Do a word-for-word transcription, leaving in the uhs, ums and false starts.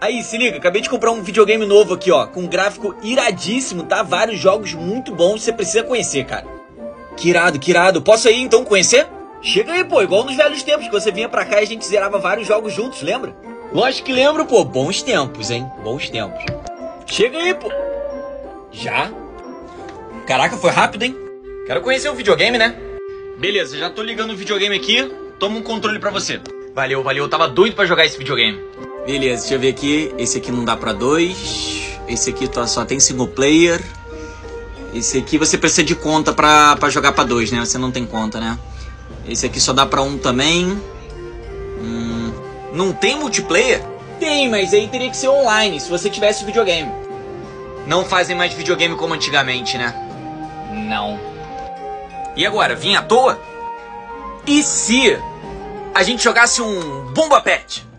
Aí, se liga, acabei de comprar um videogame novo aqui, ó, com um gráfico iradíssimo, tá? Vários jogos muito bons, você precisa conhecer, cara. Que irado, que irado. Posso ir, então, conhecer? Chega aí, pô, igual nos velhos tempos, que você vinha pra cá e a gente zerava vários jogos juntos, lembra? Lógico que lembro, pô. Bons tempos, hein? Bons tempos. Chega aí, pô. Já? Caraca, foi rápido, hein? Quero conhecer o videogame, né? Beleza, já tô ligando o videogame aqui. Toma um controle pra você. Valeu, valeu. Eu tava doido pra jogar esse videogame. Beleza, deixa eu ver aqui. Esse aqui não dá pra dois. Esse aqui só tem single player. Esse aqui você precisa de conta pra, pra jogar pra dois, né? Você não tem conta, né? Esse aqui só dá pra um também. Hum, não tem multiplayer? Tem, mas aí teria que ser online, se você tivesse videogame. Não fazem mais videogame como antigamente, né? Não. E agora, vim à toa? E se a gente jogasse um Bomba Pet?